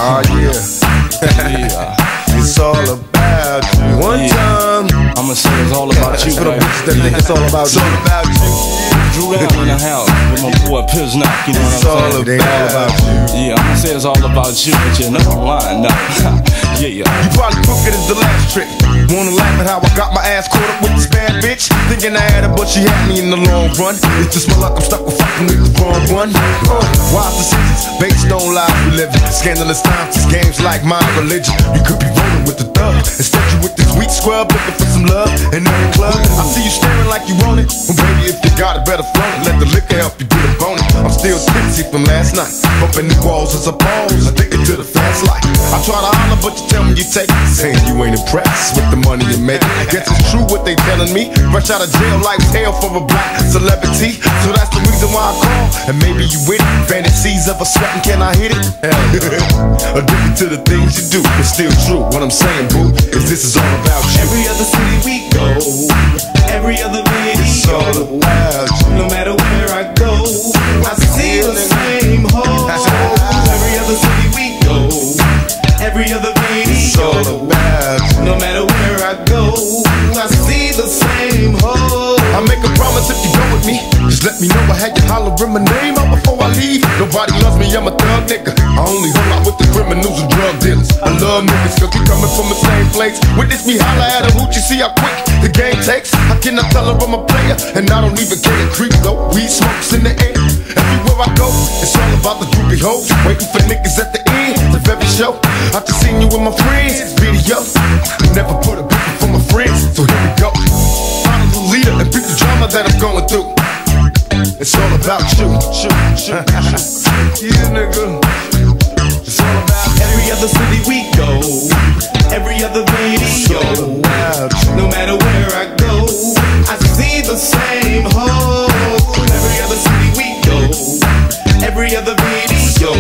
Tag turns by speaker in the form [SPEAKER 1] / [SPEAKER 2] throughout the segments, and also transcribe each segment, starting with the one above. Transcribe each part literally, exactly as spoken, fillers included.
[SPEAKER 1] Oh yeah. Yeah. It's all about you. One yeah. time
[SPEAKER 2] I'ma say it's all about you.
[SPEAKER 1] For the bitches that think it's all about
[SPEAKER 2] it's
[SPEAKER 1] you.
[SPEAKER 2] All about you. Drew down in the house with my boy Piznock, you know
[SPEAKER 1] it's
[SPEAKER 2] what I'm
[SPEAKER 1] all
[SPEAKER 2] saying?
[SPEAKER 1] It ain't all about you.
[SPEAKER 2] Yeah, I'ma say it's all about you, but you're not lying now. Yeah, yeah.
[SPEAKER 1] You probably took it as the last trick. Wanna laugh at how I got my ass caught up with this bad bitch? Thinking I had her, but she had me in the long run. It's just my luck, I'm stuck with fucking with the wrong one. Uh, wise decisions, based on lies we live in. Scandalous times, these games like my religion. You could be rolling with the thug. Instead you with this weak scrub looking for some love. And in the club, I see you staring like you want it. Well baby, if you got it, better flown it. Let the liquor help you get a bonus. I'm still tipsy from last night. Bumping the walls as a pose, addicted to the fast life. I try to holler, but you tell me you take it. Saying you ain't impressed with the money you make. Guess it's true what they telling me. Fresh out of jail, life's hell for a black celebrity. So that's the reason why I call. And maybe you with it. Fantasies of a sweating, can I hit it? Addicted to the things you do. It's still true. What I'm saying, boo, is this is all about you.
[SPEAKER 3] Every other city we go, every other video,
[SPEAKER 1] it's all about you.
[SPEAKER 3] No matter where I go, I see the same hole. Every other city we go, every other video,
[SPEAKER 1] it's all about you.
[SPEAKER 3] No matter where I go, I see the same hole.
[SPEAKER 1] I make a promise if you go with me, just let me know I had you hollering my name out before I leave. Nobody loves me, I'm a thug nigga. I only hung out with the criminals and drug dealers. I love niggas cause we coming from the same place. Witness me holler at a hoot, you see how quick the game takes. How can I tell her I'm a player? And I don't even care, creep though. Weed smokes in the air. Everywhere I go, it's all about the groupie hoes. Waiting for niggas at the end of every show. I just seen you with my friends, video. Never put a bitch for my friends, so here we go. Follow the leader and beat the drama that I'm going through. It's all about you. Yeah, nigga. It's all about
[SPEAKER 3] every other city we go, every other video. No matter where I go, I see the same hole. Every other city we go, every other video.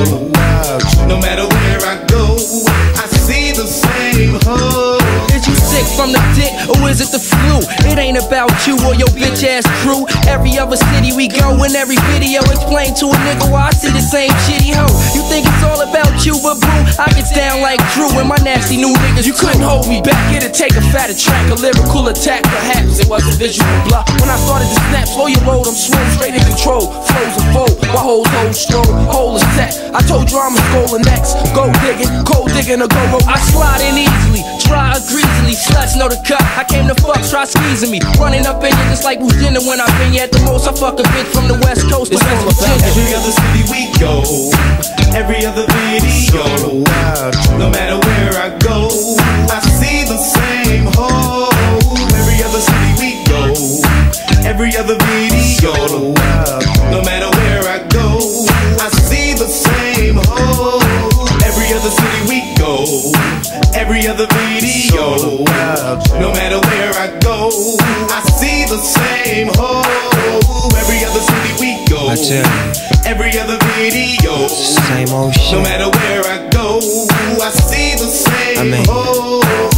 [SPEAKER 3] No matter where I go, I see the same hole.
[SPEAKER 4] Is you sick from the dick, or is it the flu? It ain't about you or your bitch ass crew. Every other city we go, in every video, explain to a nigga why I see the same shitty hoe. You think it's all about you, but boo, I get down like Drew and my nasty new niggas. You couldn't hold me back, it'd take a fatter track, a lyrical attack. Perhaps it was a visual block. When I started to snap, slow your load, I'm smooth, straight in control. Flows a fold, while hoes hold stroll, hole is set. I told you I'm a skull and next. Go digging, cold digging or go roll. I slide in easily, dry or greasily. Sluts know the cut, I came to fuck, try squeezing me. Running up in you just like who's dinner when I've been here at the most. I fuck a bitch from the west coast to West Virginia.
[SPEAKER 3] Every other city we go, every other video. No matter where I go, I see the same hole. Every other city we go, every other video. No matter where I go, I see the same hole. Every other city we go, every other video. No matter where I go, I see the same hole. Every other city we go, every other video.
[SPEAKER 5] Same old shit.
[SPEAKER 3] No matter where I go, I see the same I mean, hole.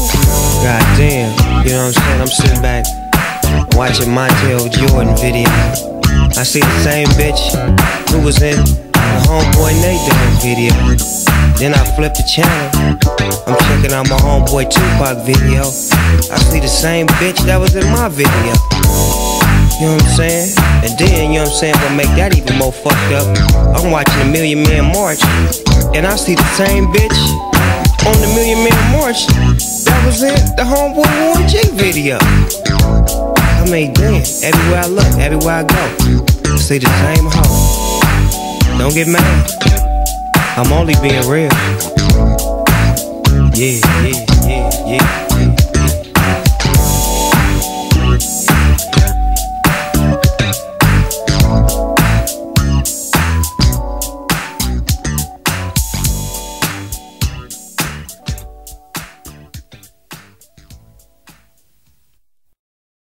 [SPEAKER 5] Goddamn, you know what I'm saying? I'm sitting back watching Montel Jordan video. I see the same bitch who was in the Homeboy Nathan video. Then I flip the channel, I'm checking out my Homeboy Tupac video. I see the same bitch that was in my video. You know what I'm saying? And then, you know what I'm saying, what make that even more fucked up, I'm watching the Million Man March, and I see the same bitch on the Million Man March that was in the Homeboy Warren G video. I mean, damn, everywhere I look, everywhere I go, I see the same hoe. Don't get mad, I'm only being real. Yeah, yeah, yeah, yeah.